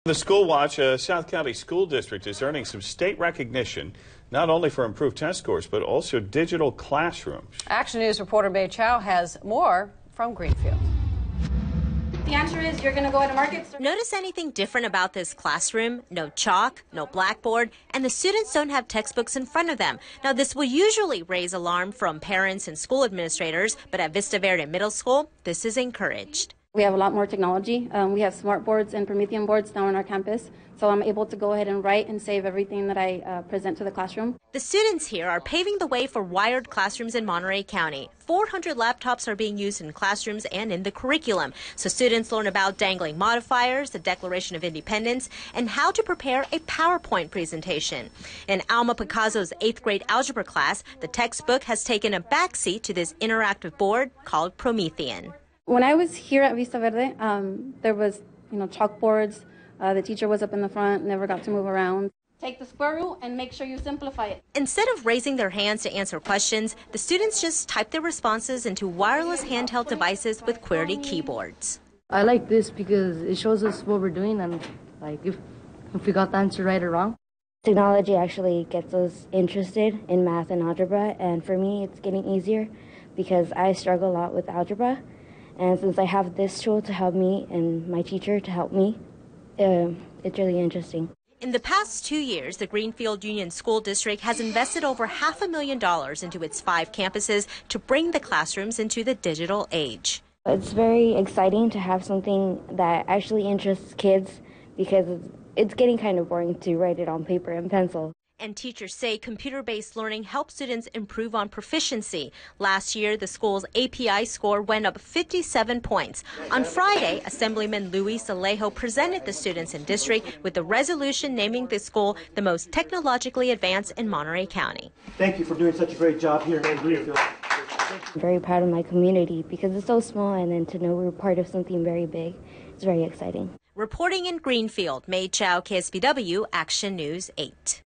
The School Watch, a South County school district, is earning some state recognition, not only for improved test scores, but also digital classrooms. Action News reporter May Chow has more from Greenfield. The answer is you're going to go to market. Notice anything different about this classroom? No chalk, no blackboard, and the students don't have textbooks in front of them. Now, this will usually raise alarm from parents and school administrators, but at Vista Verde Middle School, this is encouraged. We have a lot more technology. We have smart boards and Promethean boards now on our campus, so I'm able to go ahead and write and save everything that I present to the classroom. The students here are paving the way for wired classrooms in Monterey County. 400 laptops are being used in classrooms and in the curriculum, so students learn about dangling modifiers, the Declaration of Independence, and how to prepare a PowerPoint presentation. In Alma Picasso's 8th grade algebra class, the textbook has taken a backseat to this interactive board called Promethean. When I was here at Vista Verde, there was, chalkboards. The teacher was up in the front, never got to move around. Take the square root and make sure you simplify it. Instead of raising their hands to answer questions, the students just type their responses into wireless handheld devices with QWERTY keyboards. I like this because it shows us what we're doing and if we got the answer right or wrong. Technology actually gets us interested in math and algebra, and for me it's getting easier because I struggle a lot with algebra. And since I have this tool to help me and my teacher to help me, it's really interesting. In the past 2 years, the Greenfield Union School District has invested over $500,000 into its 5 campuses to bring the classrooms into the digital age. It's very exciting to have something that actually interests kids because it's getting kind of boring to write it on paper and pencil. And teachers say computer-based learning helps students improve on proficiency. Last year, the school's API score went up 57 points. On Friday, Assemblyman Luis Alejo presented the students in district with a resolution naming the school the most technologically advanced in Monterey County. Thank you for doing such a great job here in Greenfield. I'm very proud of my community because it's so small, and then to know we're part of something very big, it's very exciting. Reporting in Greenfield, May Chow, KSBW, Action News 8.